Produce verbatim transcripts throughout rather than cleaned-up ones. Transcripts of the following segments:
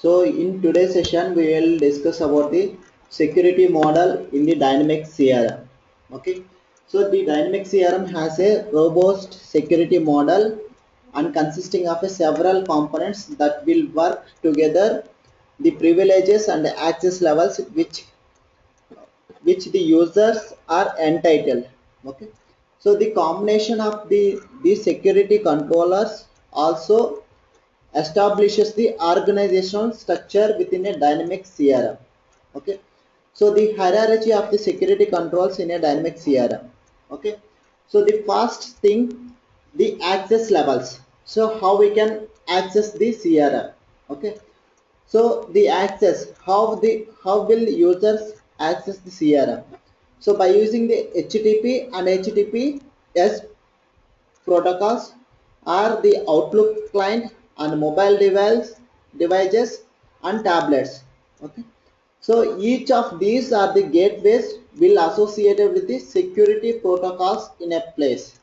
So in today's session, we will discuss about the security model in the dynamic C R M. Okay. So the dynamic C R M has a robust security model and consisting of a several components that will work together. The privileges and the access levels which which the users are entitled. Okay. So the combination of the these security controllers also establishes the organizational structure within a dynamic C R M. Okay, so the hierarchy of the security controls in a dynamic C R M. Okay, so the first thing, the access levels. So how we can access the C R M? Okay, so the access, how the how will users access the C R M? So by using the H T T P and H T T P S protocols are the Outlook client and mobile device, devices and tablets. Okay. So each of these are the gateways will associated with the security protocols in a place.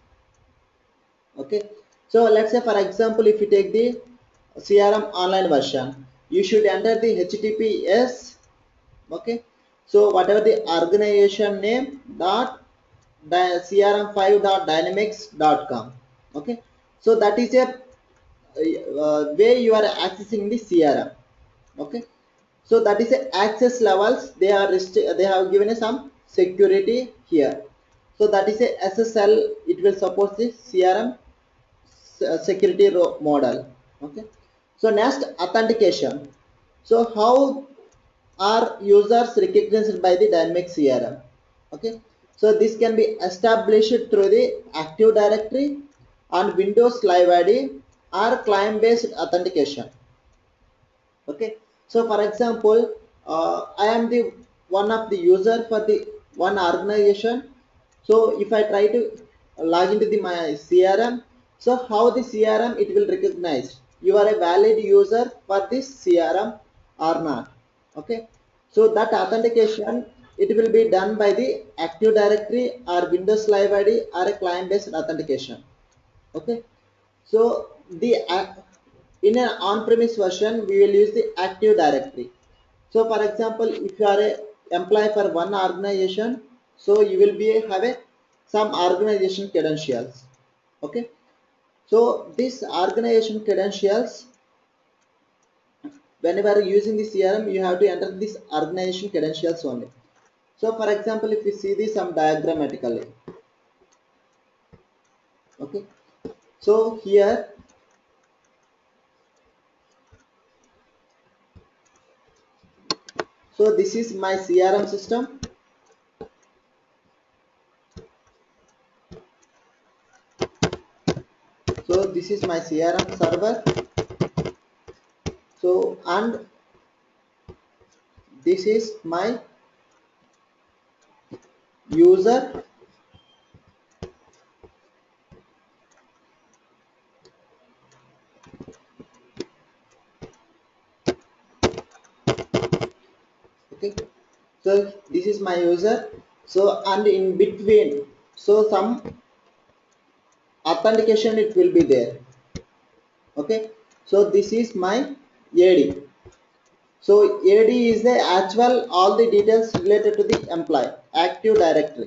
Okay. So let's say for example, if you take the C R M online version, you should enter the H T T P S. Okay. So whatever the organization name dot C R M five dot dynamics dot com. Okay, so that is a uh, way you are accessing the C R M. Okay, so that is a access levels. They are they have given us some security here. So that is a S S L. It will support the C R M security model. Okay, so next authentication. So how are users recognized by the dynamic C R M? Okay, so this can be established through the Active Directory and Windows Live I D or client based authentication. Okay, so for example, uh, I am the one of the user for the one organization. So if I try to log into the my C R M, so how the C R M it will recognize you are a valid user for this C R M or not. Okay, so that authentication it will be done by the Active Directory or Windows Live I D or a client based authentication. Okay, so the in an on-premise version we will use the Active Directory. So for example, if you are a employee for one organization, so you will be have a some organization credentials. Okay, so this organization credentials, whenever using the C R M you have to enter this organization credentials only. So for example, if you see this some diagrammatically, okay, so here, so this is my C R M system. So this is my C R M server. So and this is my user. Okay, so this is my user. So and in between, so some authentication it will be there. Okay, so this is my A D. So A D is the actual all the details related to the employee Active Directory.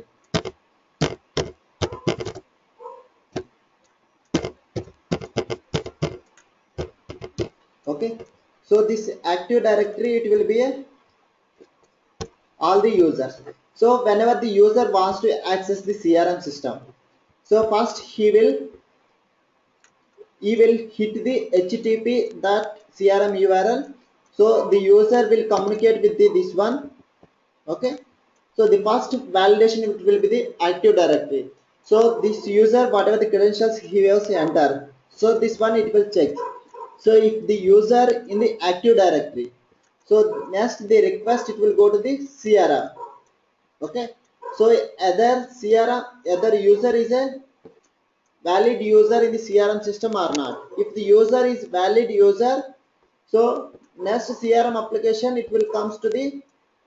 Okay, so this Active Directory it will be a all the users. So whenever the user wants to access the C R M system, so first he will he will hit the H T T P that C R M U R L. So the user will communicate with the, this one. Okay. So the first validation it will be the Active Directory. So this user whatever the credentials he has enter. So this one it will check. So if the user in the Active Directory, so next the request it will go to the C R M. Okay, so other C R M other user is a valid user in the C R M system or not. If the user is valid user, so next C R M application it will comes to the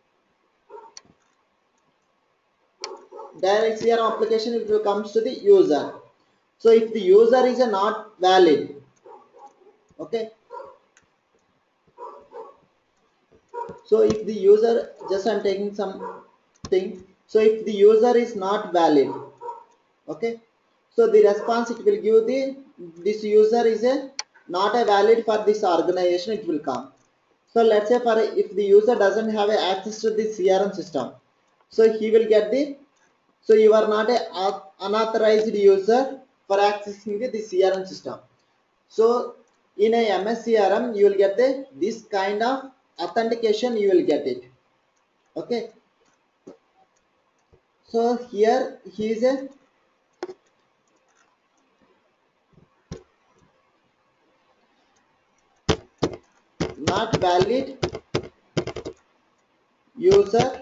direct C R M application it will comes to the user. So if the user is a not valid, okay, So if the user, just I'm taking something, so if the user is not valid, okay, so the response it will give the, this user is a not a valid for this organization, it will come. So let's say for if the user doesn't have a access to the C R M system, so he will get the, so you are not a unauthorized user for accessing the, the C R M system. So in a M S C R M you will get the, this kind of authentication you will get it. Okay, so here he is a not valid user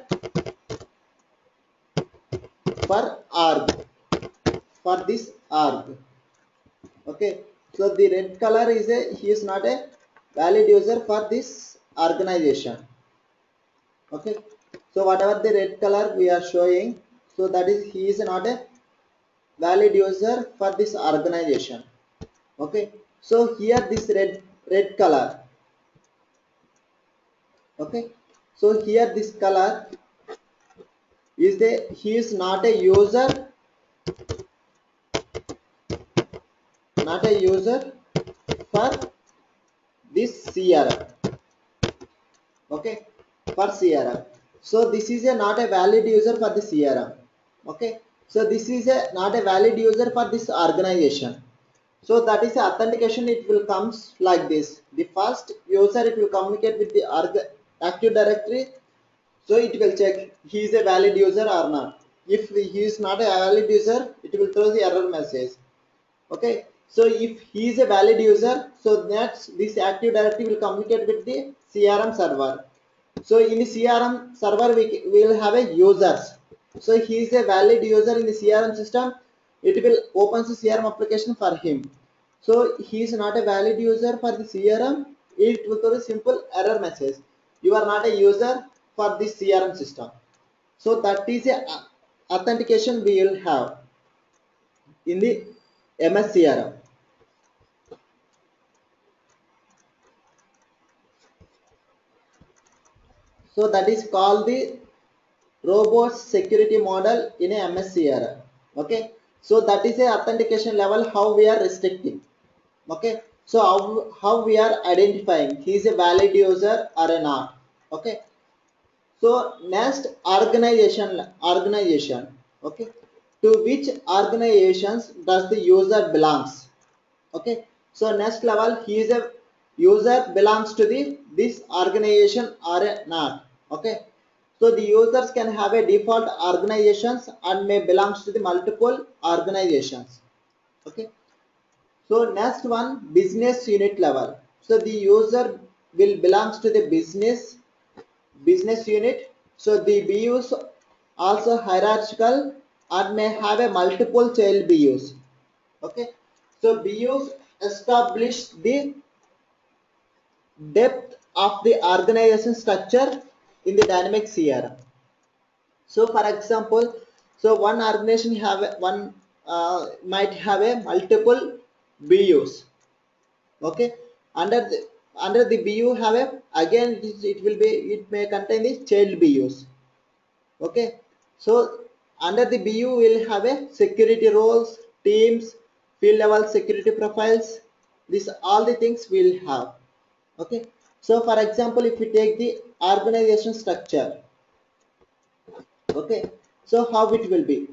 for org, for this org. Okay, so the red color is a, he is not a valid user for this organization. Okay, so whatever the red color we are showing, so that is he is not a valid user for this organization. Okay, so here this red red color, okay, so here this color is the, he is not a user, not a user for this C R M. Okay, for C R M, so this is a not a valid user for the C R M. Okay, so this is a not a valid user for this organization. So that is authentication, it will comes like this. The first user it will communicate with the Active Directory, so it will check he is a valid user or not. If he is not a valid user, it will throw the error message. Okay, so if he is a valid user, so next this Active Directory will communicate with the C R M server. So in the C R M server we will have a users, so he is a valid user in the C R M system, it will opens the C R M application for him. So he is not a valid user for the C R M, it will throw a simple error message, you are not a user for this C R M system. So that is a authentication we will have in the M S C R M. So that is called the robust security model in a M S C R M. Okay, so that is a authentication level how we are restricting. Okay, so how, how we are identifying he is a valid user or a not. Okay, so next organization organization. Okay, to which organizations does the user belongs? Okay, so next level he is a user belongs to the this organization or a not. Okay, so the users can have a default organizations and may belongs to the multiple organizations. Okay, so next one business unit level, so the user will belongs to the business business unit. So the B Us also hierarchical and may have a multiple child B Us. Okay, so B Us establish the depth of the organization structure in the dynamic C R M. So for example, so one organization have a, one uh, might have a multiple B Us. Okay, under the under the B U have a, again it, is, it will be, it may contain the child B Us. Okay, so under the B U will have a security roles, teams, field level security profiles. These all the things will have. Okay, so for example, if we take the organization structure, okay, so how it will be?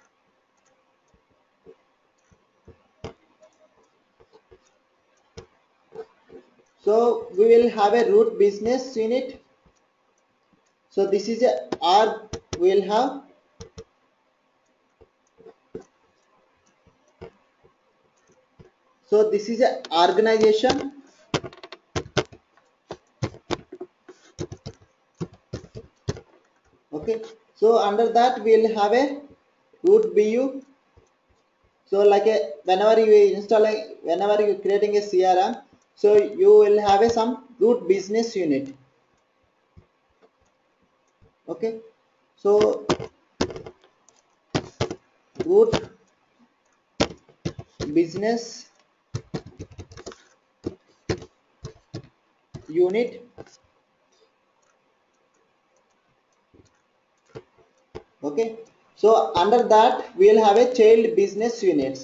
So we will have a root business unit. So this is a R we will have. So this is a organization. Okay, so under that we will have a root B U. So like a, whenever you installing, whenever you creating a C R M, so you will have a some root business unit. Okay, so root business unit. Okay, so under that we will have a child business units.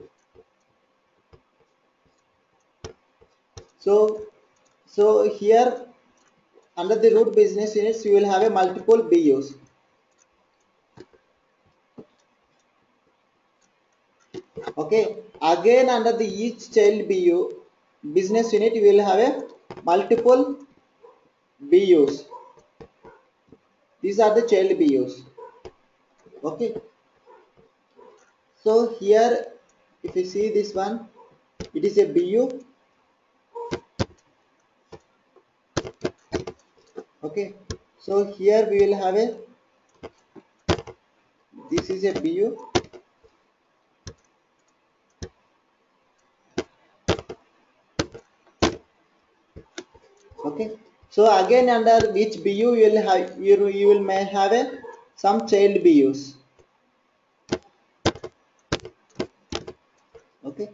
So so here under the root business units you will have a multiple B Us. Okay, again under the each child B U business unit you will have a multiple B Us. These are the child B Us. Okay, so here if you see this one, it is a B U. Okay, so here we will have a, this is a B U. Okay, so again under which B U you will have, you, you will may have a some child B Us. Okay,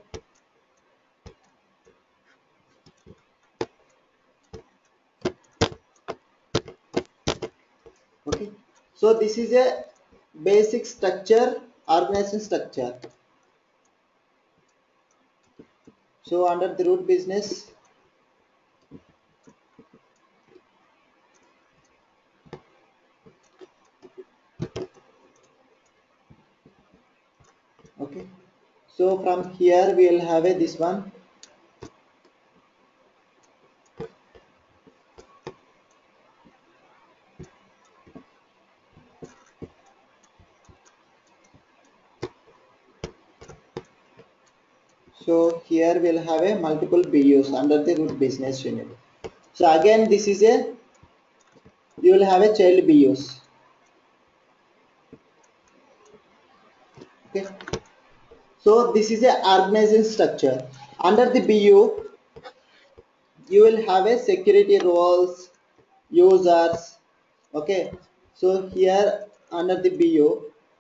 okay, so this is a basic structure, organization structure. So under the root business, okay, so from here we will have a this one. So here we will have a multiple B Us under the root business unit. So again this is a, you will have a child B Us. Okay, so this is a organization structure. Under the B U you will have a security roles, users. Okay, so here under the B U,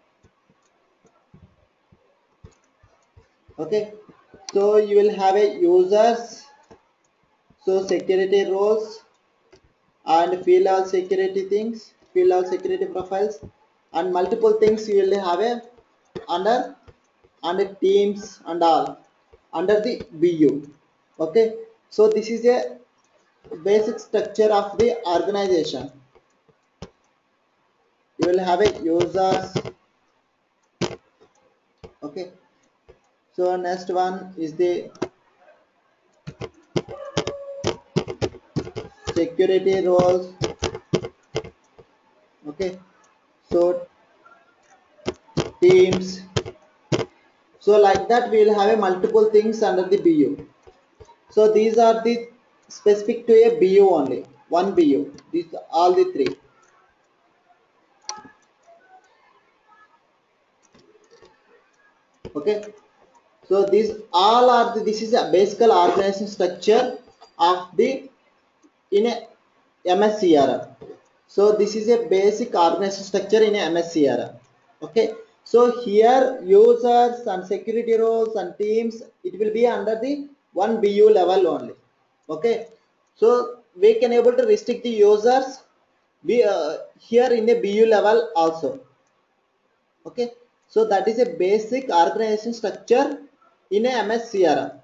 okay, so you will have a users, so security roles and field all security things, field all security profiles, and multiple things you will have a under under teams and all under the B U. Okay, so this is a basic structure of the organization. You will have a users. Okay, so next one is the security roles. Okay, so teams. So like that we will have a multiple things under the B U. So these are the specific to a B U only, one B U. These are all the three. Okay, so these all are the, this is a basic organization structure of the in a M S C R M. So this is a basic organization structure in a M S C R M. Okay, so here users and security roles and teams, it will be under the one B U level only. Okay, so we can able to restrict the users be uh, here in a B U level also. Okay, so that is a basic organization structure in a M S C R M.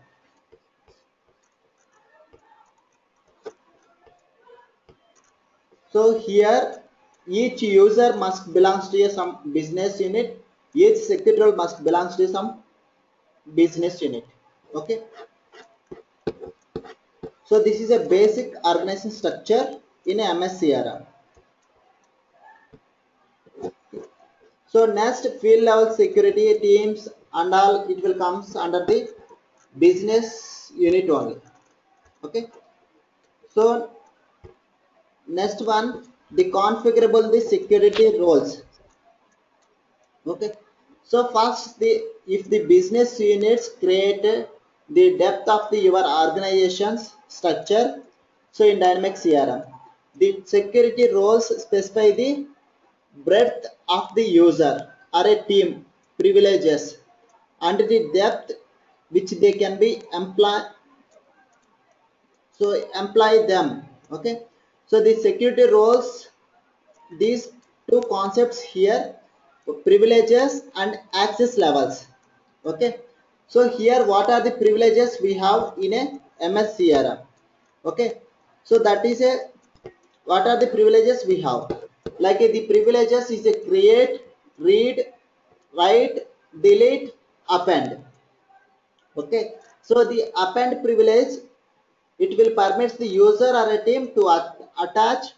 So here each user must belongs to a some business unit, each security role must belongs to some business unit. Okay, so this is a basic organization structure in a M S C R M. So next field level security teams and all, it will comes under the business unit only. Okay, so next one, the configurable the security roles. Okay, so first the if the business units create the depth of the your organization's structure, so in dynamic C R M the security roles specify the breadth of the user or a team privileges and the depth which they can be employ, so employ them. Okay, so the security roles, these two concepts here, privileges and access levels. Okay, so here what are the privileges we have in a M S C R M? Okay, so that is a what are the privileges we have? Like uh, the privileges is a create, read, write, delete, append. Okay, so the append privilege, it will permit the user or a team to attach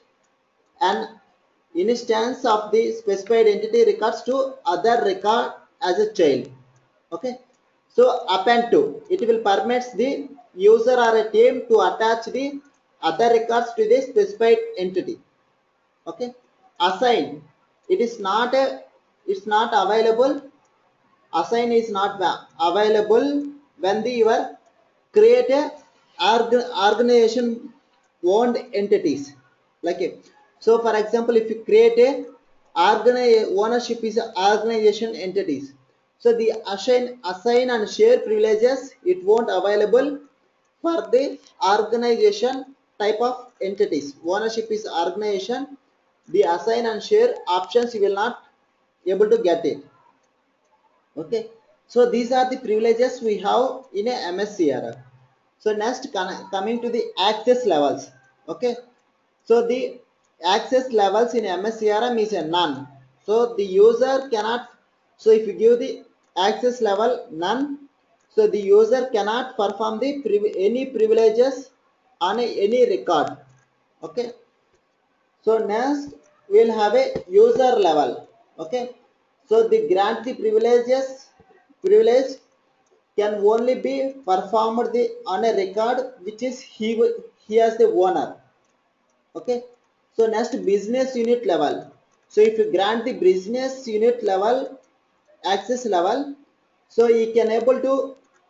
an instance of the specified entity records to other record as a child. Okay, so append to, it will permit the user or a team to attach the other records to the specified entity. Okay, assign, it is not a, it's not available. Assign is not available when the your create a organization owned entities. Like a, so for example, if you create a organi ownership is organization entities, so the assign assign and share privileges, it won't available for the organization type of entities. Ownership is organization, the assign and share options you will not able to get it. Okay, so these are the privileges we have in a M S C R M. So next, coming to the access levels. Okay, so the access levels in M S C R M is a none. So the user cannot, so if you give the access level none, so the user cannot perform the any privileges on a, any record. Okay, so next we will have a user level. Okay, so the grant the privileges privilege can only be performed the on a record which is he he as the owner. Okay, so next business unit level. So if you grant the business unit level access level, so you can able to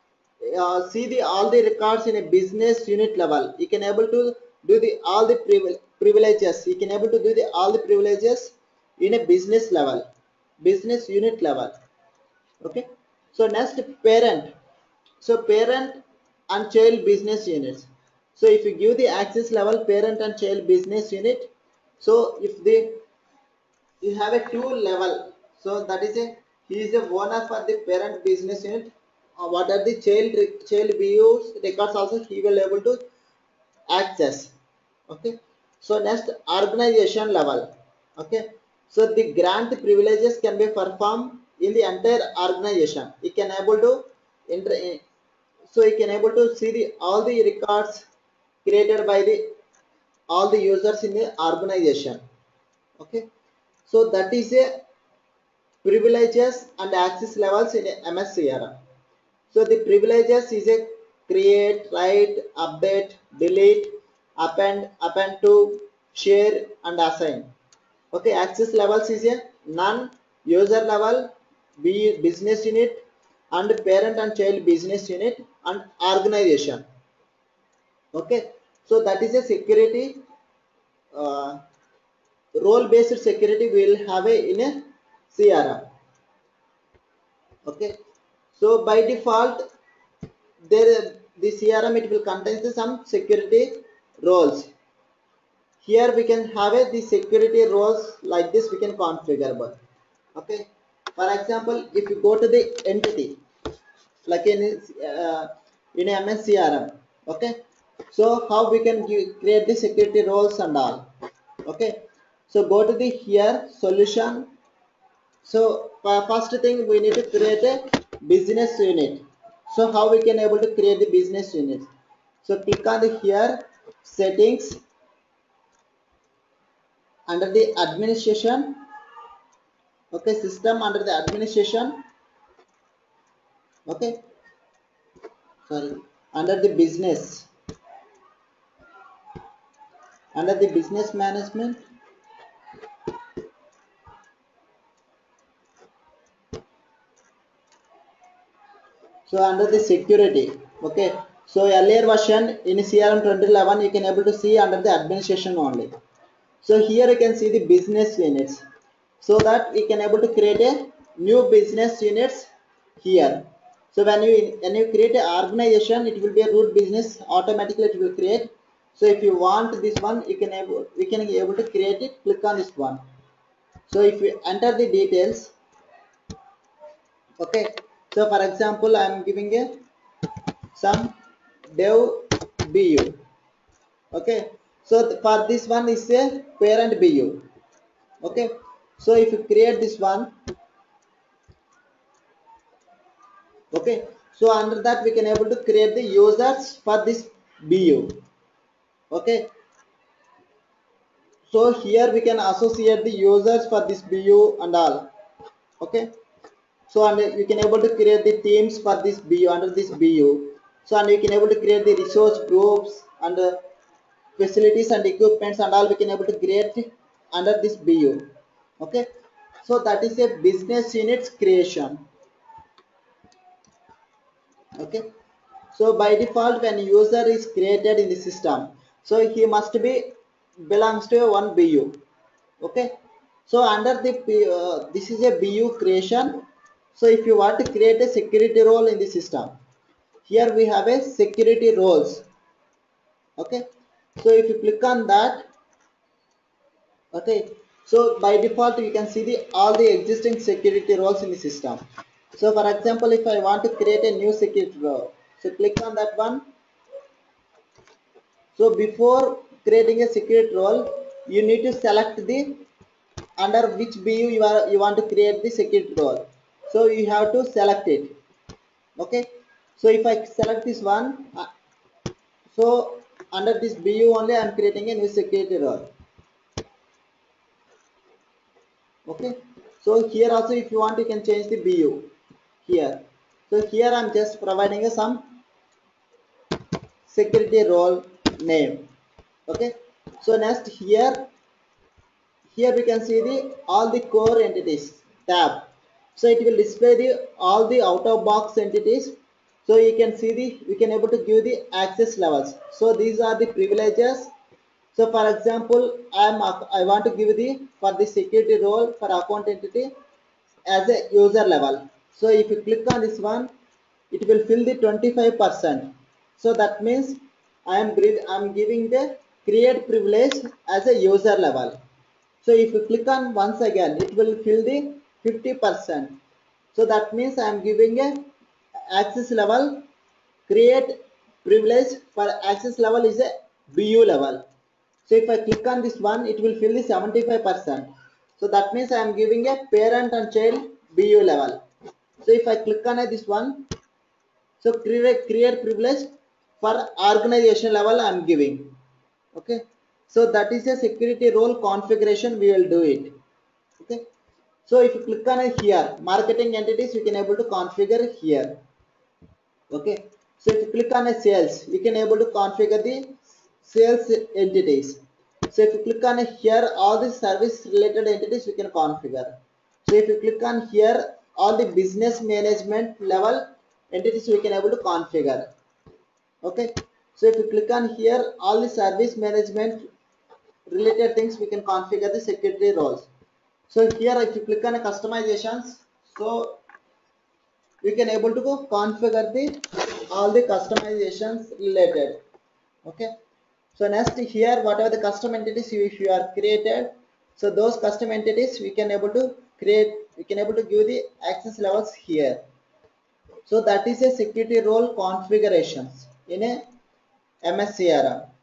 uh, see the all the records in a business unit level. You can able to do the all the privileges. You can able to do the all the privileges in a business level, business unit level. Okay, so next parent. So parent and child business units. So if you give the access level parent and child business unit, so if the you have a two level, so that is a he is a owner for the parent business unit. Uh, what are the child child views records also he will able to access. Okay, so next organization level. Okay, so the grant privileges can be performed in the entire organization. You can able to enter, so you can able to see the all the records created by the all the users in the organization. Okay, so that is a privileges and access levels in M S C R M. So the privileges is a create, write, update, delete, append, append to, share and assign. Okay, access levels is a none, user level, business unit and parent and child business unit and organization. Okay, so that is a security uh, role based security we will have a in a C R M. Okay, so by default there the C R M it will contain some security roles. Here we can have a the security roles like this we can configure. Okay, for example, if you go to the entity like in uh, in M S C R M. Okay, so how we can give, create the security roles and all. Okay, so go to the here solution. So first thing we need to create a business unit. So how we can able to create the business unit? So click on the here settings, under the administration. Okay, system under the administration. Okay, sorry, under the business, under the business management. So under the security. Okay, so earlier version in C R M twenty eleven you can able to see under the administration only. So here you can see the business units, so that we can able to create a new business units here. So when you when you create an organization, it will be a root business, automatically it will create. So if you want this one, you can able we can be able to create it. Click on this one. So if you enter the details, Okay, so for example, I am giving a some dev bu. Okay, so th- for this one is a parent bu. Okay, so if you create this one, okay, so under that we can able to create the users for this bu. Okay, so here we can associate the users for this bu and all. Okay, so and you can able to create the teams for this bu under this bu. So and you can able to create the resource groups and uh, facilities and equipments and all we can able to create under this bu. Okay, so that is a business units creation. Okay, so by default when user is created in the system, so he must be belongs to one bu. Okay, so under the uh, this is a bu creation. So if you want to create a security role in the system, here we have a security roles. Okay, so if you click on that, okay, so by default you can see the all the existing security roles in the system. So for example, if I want to create a new security role, so click on that one. So before creating a security role, you need to select the under which bu you are you want to create the security role. So you have to select it. Okay, so if I select this one, uh, so under this bu only I am creating a new security role. Okay, so here also if you want you can change the bu here. So here I'm just providing a some security role name. Okay, so next here here we can see the all the core entities tab. So it will display the all the out of box entities. So you can see the we can able to give the access levels. So these are the privileges. So for example, I am I want to give the for the security role for account entity as a user level. So if you click on this one, it will fill the twenty-five percent. So that means I am I am giving the create privilege as a user level. So if you click on once again, it will fill the fifty percent. So that means I am giving a access level create privilege for access level is a bu level. So if I click on this one, it will fill the seventy-five percent. So that means I am giving a parent and child bu level. So if I click on this one, so create create privilege for organization level I am giving. Okay, so that is a security role configuration we will do it. Okay, so if you click on it here, marketing entities you can able to configure here. Okay, so if you click on a sales, you can able to configure the sales entities. So if you click on it here, all the service related entities you can configure. So if you click on here, all the business management level entities we can able to configure. Okay, so if you click on here, all the service management related things we can configure the security roles. So here if you click on a customizations, so we can able to go configure the all the customizations related. Okay, so next here whatever the custom entities you, if you are created, so those custom entities we can able to create, we can able to give the access levels here. So that is a security role configurations in a M S C R M.